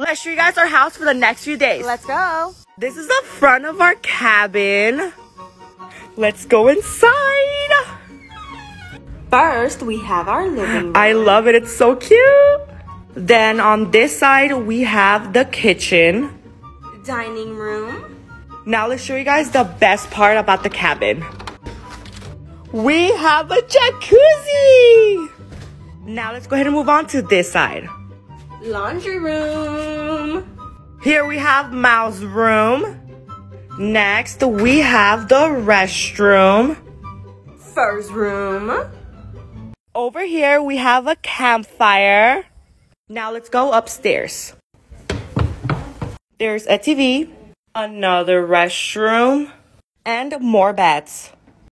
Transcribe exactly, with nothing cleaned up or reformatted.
Let's show you guys our house for the next few days. Let's go. This is the front of our cabin. Let's go inside. First, we have our living room. I love it. It's so cute. Then on this side, we have the kitchen. Dining room. Now let's show you guys the best part about the cabin. We have a jacuzzi. Now let's go ahead and move on to this side. Laundry room. Here we have Mao's room. Next, we have the restroom. Fur's room. Over here, we have a campfire. Now let's go upstairs. There's a T V, another restroom, and more beds.